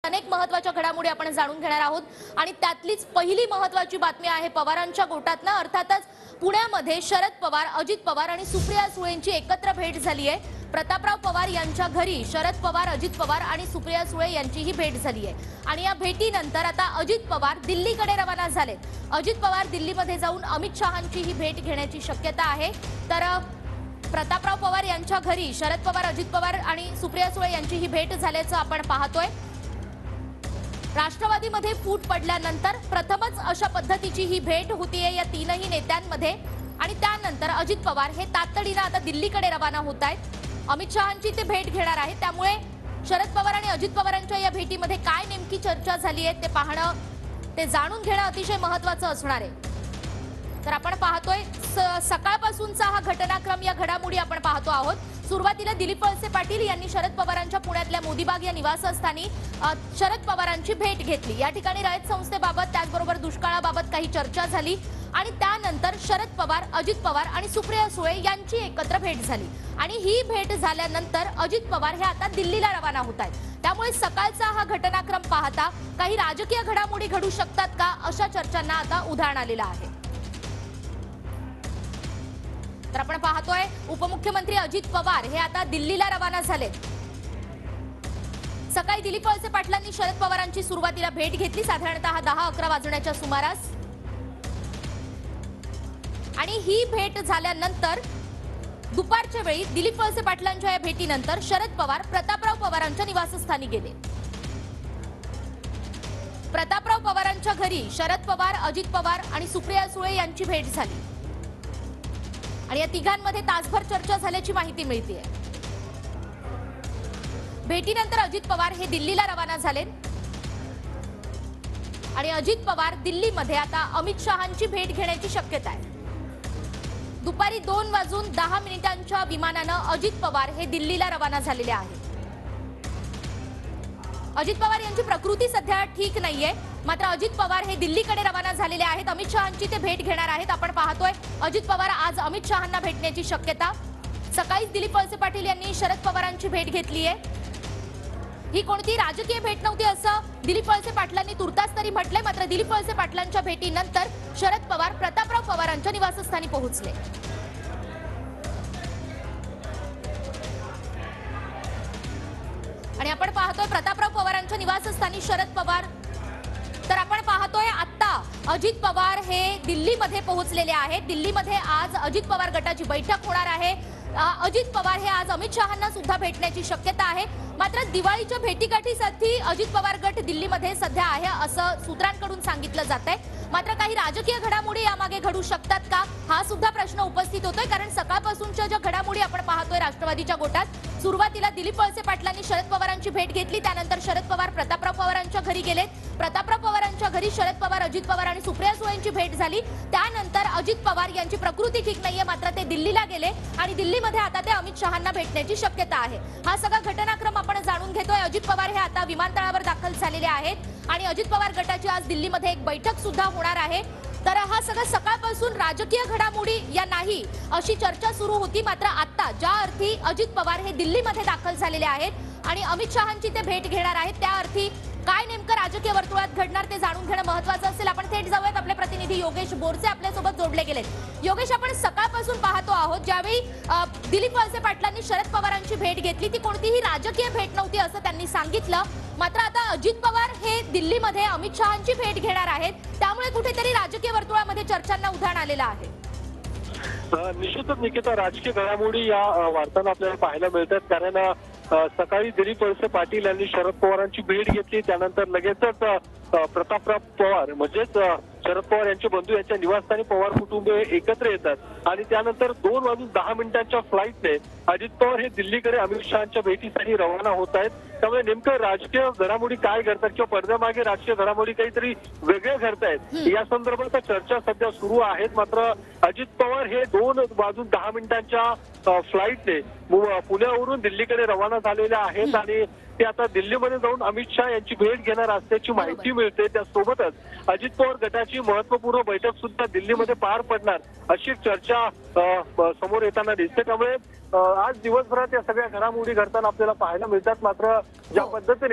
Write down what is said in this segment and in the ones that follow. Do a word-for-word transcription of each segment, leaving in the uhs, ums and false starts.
अनेक महत्त्वाच्या घडामोडी आपण जाणून घेणार आहोत आणि त्यातलीच पहिली महत्त्वाची बातमी आहे पवारांच्या गोटातनं। अर्थातच पुण्यामध्ये शरद पवार, अजित पवार आणि सुप्रिया सुळेंची एकत्र भेट झाली आहे। प्रतापराव पवार यांच्या घरी शरद पवार, अजित पवार आणि सुप्रिया सुळे यांचीही भेट झाली आहे आणि या भेटीनंतर आता अजित पवार दिल्लीकडे रवाना झाले। अजित पवार दिल्लीमध्ये जाऊन अमित शहांची ही भेट घेण्याची शक्यता आहे। तर प्रतापराव पवार यांच्या घरी शरद पवार, अजित पवार आणि सुप्रिया सुळे यांची ही भेट झाल्याचं आपण पाहतोय। राष्ट्रवादीमध्ये फूट पडल्यानंतर प्रथमच अशा पद्धतीची ही भेट होतीये या तीनही नेत्यांमध्ये आणि त्यानंतर अजित पवार हे तातडीने आता दिल्लीकडे रवाना होत आहेत। अमित शहांची ते भेट घेणार आहेत, त्यामुळे शरद पवार आणि अजित पवारांच्या या भेटीमध्ये काय नेमकी चर्चा झाली आहे ते पाहणं, ते जाणून घेणं अतिशय महत्त्वाचं असणार आहे। तर आपण पाहतोय सकाळपासूनचा हा घटनाक्रम, या घडामोडी आपण पाहतो आहोत। सुरुवातीला दिलीप वळसे पाटील यांनी शरद पवारांच्या पुण्यातल्या मोदीबाग या निवासस्थानी शरद पवारांची भेट घेतली। या ठिकाणी रयत संस्थेबाबत त्याचबरोबर दुष्काळाबाबत काही चर्चा झाली आणि त्यानंतर शरद पवार, अजित पवार आणि सुप्रिया सुळे यांची एकत्र भेट झाली आणि ही भेट झाल्यानंतर अजित पवार हे आता दिल्लीला रवाना होत आहेत। त्यामुळे सकाळचा हा घटनाक्रम पाहता काही राजकीय घडामोडी घडू शकतात का, अशा चर्चांना आता उधाण आलेलं आहे। तर आपण पाहतोय उपमुख्यमंत्री अजित पवार हे आता दिल्लीला रवाना झाले। सकाळी दिलीप वळसे पाटलांनी शरद पवारांची सुरुवातीला भेट घेतली, साधारणतः दहा अकरा वाजण्याच्या सुमारास, आणि ही भेट झाल्यानंतर दुपारच्या वेळी दिलीप वळसे पाटलांच्या या भेटीनंतर शरद पवार प्रतापराव पवारांच्या निवासस्थानी गेले। प्रतापराव पवारांच्या घरी शरद पवार, अजित पवार आणि सुप्रिया सुळे यांची भेट झाली आणि या तिघांमध्ये तासभर चर्चा झाल्याची माहिती मिळतेय। भेटीनंतर अजित पवार हे दिल्लीला रवाना झाले आणि अजित पवार दिल्लीमध्ये आता अमित शहांची भेट घेण्याची शक्यता आहे। दुपारी दोन वाजून दहा मिनिटांच्या विमानानं अजित पवार हे दिल्लीला रवाना झालेले आहेत। अजित पवार यांची प्रकृती सध्या ठीक नाहीये, मात्र अजित पवार हे दिल्लीकडे रवाना झालेले आहेत। अमित शहांची ते भेट घेणार आहेत। आपण पाहतोय अजित पवार आज अमित शहांना भेटण्याची शक्यता। सकाळीच दिलीप वळसे पाटील यांनी शरद पवारांची भेट घेतली आहे। ही कोणती राजकीय भेट नव्हती असं दिलीप वळसे पाटलांनी तुर्तास तरी म्हटलंय, मात्र दिलीप वळसे पाटलांच्या भेटीनंतर शरद पवार प्रतापराव पवारांच्या निवासस्थानी पोहोचले आणि आपण पाहतोय प्रतापराव पवारांच्या निवासस्थानी शरद पवार। तर आपण पाहतोय आता अजित पवार हे दिल्लीमध्ये पोहोचलेले आहेत। दिल्लीमध्ये आज अजित पवार गटाची बैठक होणार आहे। अजित पवार हे आज अमित शहांना सुद्धा भेटण्याची शक्यता आहे, मात्र दिवाळीच्या भेटीगाठीसाठी अजित पवार गट दिल्लीमध्ये सध्या आहे असं सूत्रांकडून सांगितलं जातंय। मात्र काही राजकीय घडामोडी यामागे घडू शकतात का, हा सुद्धा प्रश्न उपस्थित होतोय, कारण सकाळपासूनच्या ज्या घडामोडी आपण पाहतोय राष्ट्रवादीच्या गोटात, सुरुवातीला दिलीप वळसे पाटलांनी शरद पवारांची भेट घेतली, त्यानंतर शरद पवार प्रतापराव पवारांच्या घरी गेलेत। प्रतापराव पवारांच्या घरी शरद पवार, अजित पवार आणि सुप्रिया सुळेंची भेट झाली। त्यानंतर अजित पवार यांची प्रकृती ठीक नाहीये, मात्र ते दिल्लीला गेले आणि दिल्लीमध्ये आता ते अमित शहांना भेटण्याची शक्यता आहे। हा सगळा घटनाक्रम आपण जाणून घेतोय। अजित पवार हे आता विमानतळावर दाखल झालेले आहेत आणि अजित पवार गटाची आज दिल्लीमध्ये एक बैठक सुद्धा होणार आहे। तर हा सगळा सकाळपासून राजकीय घडामोडी या नाही अशी चर्चा सुरू होती, मात्र आता ज्या अर्थी अजित पवार हे दिल्लीमध्ये दाखल झालेले आहेत आणि अमित शहांची ते भेट घेणार आहेत, त्या अर्थी काय नेमकं राजकीय वर्तुळात घडणार ते जाणून घेणं महत्त्वाचं असेल। आपण थेट जाऊयात, आपले प्रतिनिधी योगेश बोरसे आपल्यासोबत जोडले गेलेत। योगेश, आपण सकाळपासून पाहतो आहोत ज्यावेळी दिलीप वळसे पाटलांनी शरद पवारांची भेट घेतली, ती कोणतीही राजकीय भेट नव्हती असं त्यांनी सांगितलं, मात्र आता अजित पवार हे दिल्लीमध्ये अमित शहांची भेट घेणार आहेत, त्यामुळे कुठेतरी राजकीय वर्तुळामध्ये चर्चांना उधाण आलेलं आहे। निश्चितच निकिता, राजकीय घडामोडी या वार्तांना आपल्याला पाहायला मिळतात, कारण सकाळी दिलीप वळसे पाटील यांनी शरद पवारांची भेट घेतली, त्यानंतर लगेचच प्रतापराव पवार म्हणजेच शरद पवार यांचे बंधू यांच्या निवासस्थानी पवार कुटुंब एकत्र येतात आणि त्यानंतर दोन वाजून दहा मिनिटांच्या फ्लाईटने अजित पवार हे दिल्लीकडे अमित शहांच्या भेटीसाठी रवाना होत आहेत। त्यामुळे नेमकं राजकीय घडामोडी काय घडतात किंवा पडद्यामागे राजकीय घडामोडी काहीतरी वेगळे घडतायत या संदर्भात चर्चा सध्या सुरू आहेत। मात्र अजित पवार हे दोन वाजून दहा मिनिटांच्या फ्लाईटने पुण्यावरून दिल्लीकडे रवाना झालेले आहेत आणि ते आता दिल्लीमध्ये जाऊन अमित शहा यांची भेट घेणार असल्याची माहिती मिळते। त्यासोबतच अजित पवार गटाची महत्वपूर्ण बैठक सुद्धा दिल्लीमध्ये पार पडणार अशी चर्चा समोर येताना दिसते। त्यामुळे आज दिवसभरात या सगळ्या घडामोडी घडताना आपल्याला पाहायला मिळतात। मात्र ज्या पद्धतीने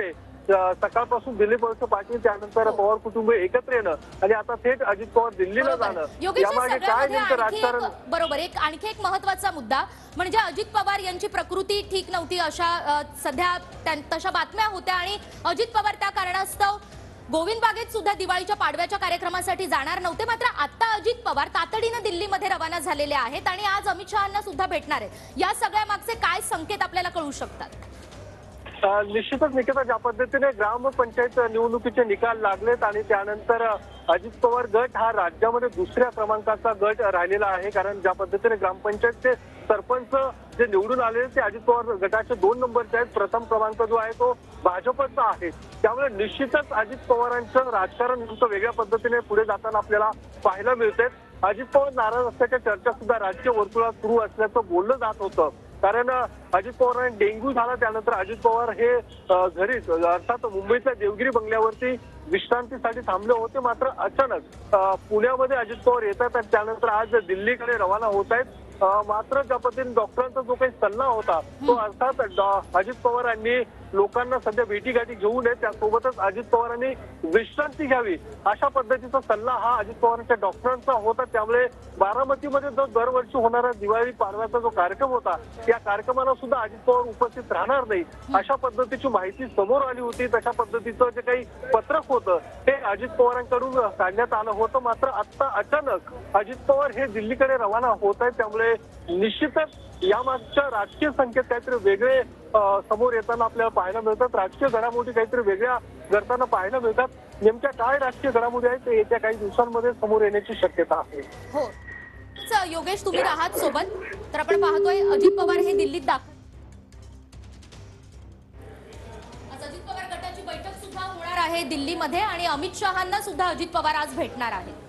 सकाळपासून दिलीप वळसे पाटील त्यानंतर पवार कुटुंब एकत्र येणं आणि आता थेट अजित पवार दिल्लीला जाणं, योगेश, यामागे काय सगळ्यामध्ये नेमकं आणखी राजकारण? एक- बरोबर, एक आणखी एक महत्त्वाचा मुद्दा म्हणजे अजित पवार यांची प्रकृती ठीक नव्हती अशा अ, सध्या त्यां- तशा बातम्या होत्या आणि अजित पवार त्या कारणास्तव गोविंद बागेत सुद्धा दिवाळीच्या पाडव्याच्या कार्यक्रमासाठी जाणार नव्हते. मात्र आता अजित पवार तातडीनं दिल्लीमध्ये रवाना झालेले आहेत आणि आज अमित शहांना सुद्धा भेटणार आहेत. या सगळ्या मागचे काय संकेत आपल्याला कळू शकतात? अ, निश्चितच निकिता, ज्या पद्धतीने ग्रामपंचायत निवडणुकीचे निकाल लागलेत आणि त्यानंतर अजित पवार गट हा राज्यामध्ये दुसऱ्या क्रमांकाचा गट राहिलेला आहे. कारण ज्या पद्धतीने ग्रामपंचायतचे सरपंच जे निवडून आले ते अजित पवार गटाचे दोन नंबरचे आहेत. प्रथम क्रमांक जो आहे तो भाजपचा आहे. त्यामुळे निश्चितच अजित पवारांचं राजकारण नेमकं वेगळ्या पद्धतीने पुढे जाताना आपल्याला पाहायला मिळते. अजित पवार नाराज असल्याच्या चर्चा सुद्धा राजकीय वर्तुळात सुरू असल्याचं बोललं जात होतं. कारण अजित पवारांना डेंग्यू झाला त्यानंतर अजित पवार हे घरीच अर्थात मुंबईच्या देवगिरी बंगल्यावरती विश्रांतीसाठी थांबले होते. मात्र अचानक पुण्यामध्ये अजित पवार येतात आणि त्यानंतर आज दिल्लीकडे रवाना होत आहेत. मात्र ज्या पद्धतीने डॉक्टरांचा जो काही सल्ला होता तो अर्थात अजित पवार यांनी लोकांना सध्या भेटीगाठी घेऊ नये, त्यासोबतच अजित पवारांनी विश्रांती घ्यावी अशा पद्धतीचा सल्ला हा अजित पवारांच्या डॉक्टरांचा होता. त्यामुळे बारामतीमध्ये जो दरवर्षी होणारा दिवाळी पाडव्याचा जो कार्यक्रम होता या कार्यक्रमाला सुद्धा अजित पवार उपस्थित राहणार नाही अशा पद्धतीची माहिती समोर आली होती. तशा पद्धतीचं जे काही पत्रक होतं ते अजित पवारांकडून काढण्यात आलं होतं. मात्र आता अचानक अजित पवार हे दिल्लीकडे रवाना होत आहेत. त्यामुळे निश्चितच यामागच्या राजकीय संकेत काहीतरी वेगळे समोर येताना आपल्याला पाहायला मिळतात. राजकीय घडामोडी काहीतरी वेगळ्या घडताना पाहायला मिळतात. नेमक्या काय राजकीय घडामोडी आहेत ते येत्या काही दिवसांमध्ये समोर येण्याची शक्यता आहे. हो योगेश, तुम्ही आहात सोबत, तर आपण पाहतोय अजित पवार हे दिल्लीत दाखल. आज अजित पवार गटाची बैठक सुद्धा होणार आहे दिल्लीमध्ये आणि अमित शहांना सुद्धा अजित पवार आज भेटणार आहेत.